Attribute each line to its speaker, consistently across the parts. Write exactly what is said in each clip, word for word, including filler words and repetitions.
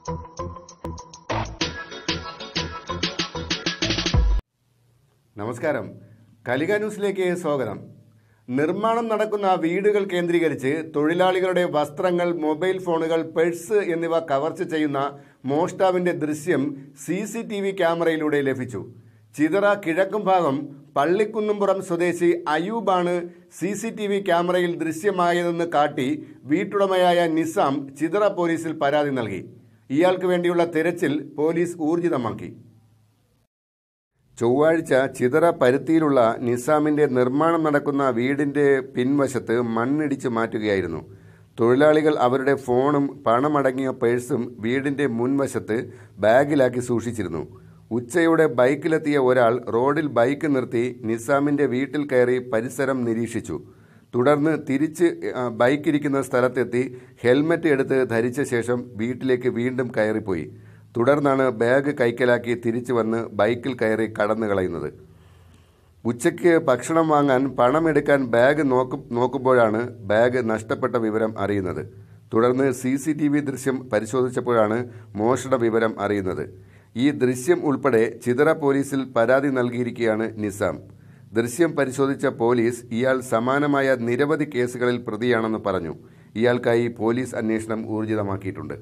Speaker 1: നമസ്കാരം, കലിക ന്യൂസിലേക്ക് സ്വാഗതം. നിർമ്മാണം നടക്കുന്ന വീടുകൾ കേന്ദ്രീകരിച്ച് തൊഴിലാളികളുടെ വസ്ത്രങ്ങൾ, മൊബൈൽ ഫോണുകൾ, പേഴ്സ് എന്നിവ കവർച്ച ചെയ്യുന്ന മോഷ്ടാവിന്റെ ദൃശ്യം സി സി ടി വി ക്യാമറയിലൂടെ ലഭിച്ചു. ചിതറ കിഴക്കുംഭാഗം പള്ളിക്കുന്നുംപുറം സ്വദേശി അയൂബാണ് സി സി ടി വി ക്യാമറയിൽ ദൃശ്യമായതെന്ന് കാട്ടി വീട്ടുടമയായ നിസാം ചിതറ പോലീസിൽ പരാതി നൽകി. ഇയാൾക്ക് വേണ്ടിയുള്ള തെരച്ചിൽ പോലീസ് ഊർജിതമാക്കി. ചൊവ്വാഴ്ച ചിതറ പരുത്തിയിലുള്ള നിസാമിന്റെ നിർമ്മാണം നടക്കുന്ന വീടിന്റെ പിൻവശത്ത് മണ്ണിടിച്ച് മാറ്റുകയായിരുന്നു. തൊഴിലാളികൾ അവരുടെ ഫോണും പണമടങ്ങിയ പേഴ്സും വീടിന്റെ മുൻവശത്ത് ബാഗിലാക്കി സൂക്ഷിച്ചിരുന്നു. ഉച്ചയോടെ ബൈക്കിലെത്തിയ ഒരാൾ റോഡിൽ ബൈക്ക് നിർത്തി നിസാമിന്റെ വീട്ടിൽ കയറി പരിസരം നിരീക്ഷിച്ചു. തുടർന്ന് തിരിച്ച് ബൈക്കിരിക്കുന്ന സ്ഥലത്തെത്തി ഹെൽമറ്റ് എടുത്ത് ധരിച്ച ശേഷം വീട്ടിലേക്ക് വീണ്ടും കയറിപ്പോയി. തുടർന്നാണ് ബാഗ് കൈക്കലാക്കി തിരിച്ചു വന്ന് ബൈക്കിൽ കയറി കടന്നു കളയുന്നത്. ഉച്ചയ്ക്ക് ഭക്ഷണം വാങ്ങാൻ പണമെടുക്കാൻ ബാഗ് നോക്കു നോക്കുമ്പോഴാണ് ബാഗ് നഷ്ടപ്പെട്ട വിവരം അറിയുന്നത്. തുടർന്ന് സി സി ടി വി ദൃശ്യം പരിശോധിച്ചപ്പോഴാണ് മോഷണ വിവരം അറിയുന്നത്. ഈ ദൃശ്യം ഉൾപ്പെടെ ചിതറ പോലീസിൽ പരാതി നൽകിയിരിക്കുകയാണ് നിസാം. ദൃശ്യം പരിശോധിച്ച പോലീസ് ഇയാൾ സമാനമായ നിരവധി കേസുകളിൽ പ്രതിയാണെന്ന് പറഞ്ഞു. ഇയാൾക്കായി പോലീസ് അന്വേഷണം ഊർജിതമാക്കിയിട്ടുണ്ട്.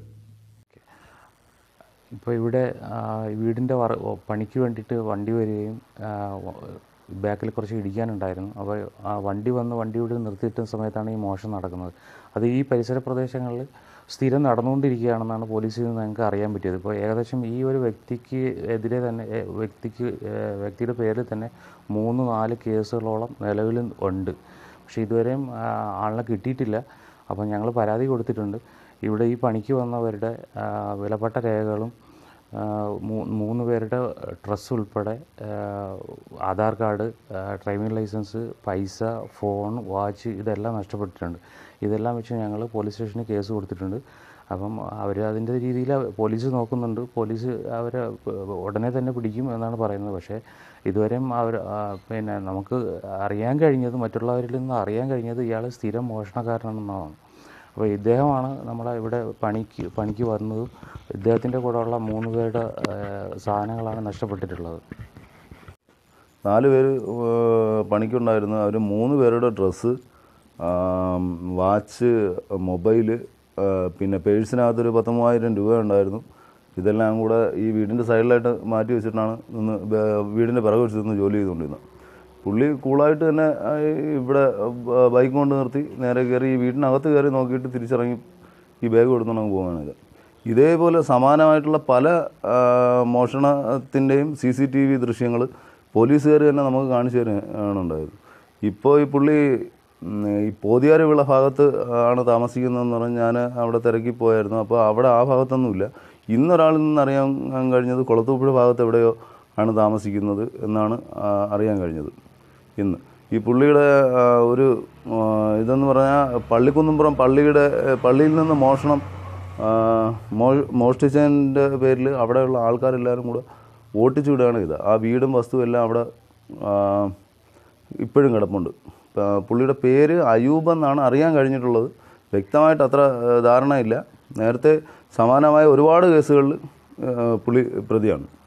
Speaker 2: ഇപ്പോൾ ഇവിടെ വീടിൻ്റെ വർ പണിക്ക് വേണ്ടിയിട്ട് വണ്ടി വരികയും ബാക്കിൽ കുറച്ച് ഇടിക്കാനുണ്ടായിരുന്നു. അപ്പോൾ ആ വണ്ടി വന്ന് വണ്ടി ഇവിടെ നിർത്തിയിട്ട സമയത്താണ് ഈ മോഷണം നടക്കുന്നത്. അത് ഈ പരിസര പ്രദേശങ്ങളിൽ സ്ഥിരം നടന്നുകൊണ്ടിരിക്കുകയാണെന്നാണ് പോലീസിൽ നിന്ന് ഞങ്ങൾക്ക് അറിയാൻ പറ്റിയത്. ഇപ്പോൾ ഏകദേശം ഈ ഒരു വ്യക്തിക്ക് എതിരെ തന്നെ വ്യക്തിക്ക് വ്യക്തിയുടെ പേരിൽ തന്നെ മൂന്ന് നാല് കേസുകളോളം നിലവിൽ ഉണ്ട്. പക്ഷേ ഇതുവരെയും ആളിനെ കിട്ടിയിട്ടില്ല. അപ്പോൾ ഞങ്ങൾ പരാതി കൊടുത്തിട്ടുണ്ട്. ഇവിടെ ഈ പണിക്ക് വന്നവരുടെ വിലപ്പെട്ട രേഖകളും മൂന്ന് പേരുടെ ഡ്രസ്സ് ഉൾപ്പെടെ ആധാർ കാർഡ്, ഡ്രൈവിംഗ് ലൈസൻസ്, പൈസ, ഫോൺ, വാച്ച് ഇതെല്ലാം നഷ്ടപ്പെട്ടിട്ടുണ്ട്. ഇതെല്ലാം വെച്ച് ഞങ്ങൾ പോലീസ് സ്റ്റേഷനിൽ കേസ് കൊടുത്തിട്ടുണ്ട്. അപ്പം അവർ അതിൻ്റെ രീതിയിൽ പോലീസ് നോക്കുന്നുണ്ട്. പോലീസ് അവരെ ഉടനെ തന്നെ പിടിക്കും എന്നാണ് പറയുന്നത്. പക്ഷേ ഇതുവരെയും അവർ പിന്നെ നമുക്ക് അറിയാൻ കഴിഞ്ഞത്, മറ്റുള്ളവരിൽ നിന്ന് അറിയാൻ കഴിഞ്ഞത് ഇയാൾ സ്ഥിരം മോഷണക്കാരനാണെന്നാണ്. അപ്പോൾ ഇദ്ദേഹമാണ് നമ്മളെ ഇവിടെ പണിക്ക് പണിക്ക് വന്നതും ഇദ്ദേഹത്തിൻ്റെ കൂടെയുള്ള മൂന്ന് പേരുടെ സാധനങ്ങളാണ് നഷ്ടപ്പെട്ടിട്ടുള്ളത്.
Speaker 3: നാല് പേര് പണിക്കുണ്ടായിരുന്നു. അവർ മൂന്ന് പേരുടെ ഡ്രസ്സ്, വാച്ച്, മൊബൈല്, പിന്നെ പേഴ്സിനകത്തൊരു പത്ത് മൂവായിരം രൂപ ഉണ്ടായിരുന്നു. ഇതെല്ലാം കൂടെ ഈ വീടിൻ്റെ സൈഡിലായിട്ട് മാറ്റി വെച്ചിട്ടാണ് നിന്ന് വീടിൻ്റെ പിറകു വെച്ച് നിന്ന് ജോലി ചെയ്തുകൊണ്ടിരുന്നത്. പുള്ളി കൂളായിട്ട് തന്നെ ഇവിടെ ബൈക്ക് കൊണ്ട് നിർത്തി നേരെ കയറി ഈ വീടിനകത്ത് കയറി നോക്കിയിട്ട് തിരിച്ചിറങ്ങി ഈ ബാഗ് കൊടുത്തോണ്ട് പോകുകയാണിത്. ഇതേപോലെ സമാനമായിട്ടുള്ള പല മോഷണത്തിൻ്റെയും സി സി ടി വി ദൃശ്യങ്ങൾ പോലീസുകാർ തന്നെ നമുക്ക് കാണിച്ചു തരാനുണ്ടായത്. ഇപ്പോൾ ഈ പുള്ളി ഈ പോതിയാറ് വിള ഭാഗത്ത് ആണ് താമസിക്കുന്നതെന്ന് പറഞ്ഞ് ഞാൻ അവിടെ തിരക്കി പോയായിരുന്നു. അപ്പോൾ അവിടെ ആ ഭാഗത്തൊന്നുമില്ല. ഇന്നൊരാളിൽ നിന്ന് അറിയാൻ കഴിഞ്ഞത് കുളത്തൂപ്പുഴ ഭാഗത്ത് എവിടെയോ ആണ് താമസിക്കുന്നത് എന്നാണ് അറിയാൻ കഴിഞ്ഞത്. ഇന്ന് ഈ പുള്ളിയുടെ ഒരു ഇതെന്ന് പറഞ്ഞാൽ പള്ളിക്കുന്നുംപുറം പള്ളിയുടെ പള്ളിയിൽ നിന്ന് മോഷണം മോ മോഷ്ടിച്ചതിൻ്റെ പേരിൽ അവിടെയുള്ള ആൾക്കാരെല്ലാവരും കൂടെ ഓട്ടിച്ചു വിടുകയാണ് ഇത്. ആ വീടും വസ്തുവും എല്ലാം അവിടെ ഇപ്പോഴും കിടപ്പുണ്ട്. പുള്ളിയുടെ പേര് അയൂബ് എന്നാണ് അറിയാൻ കഴിഞ്ഞിട്ടുള്ളത്. വ്യക്തമായിട്ട് അത്ര ധാരണയില്ല. നേരത്തെ സമാനമായ ഒരുപാട് കേസുകളിൽ പുള്ളി പ്രതിയാണ്.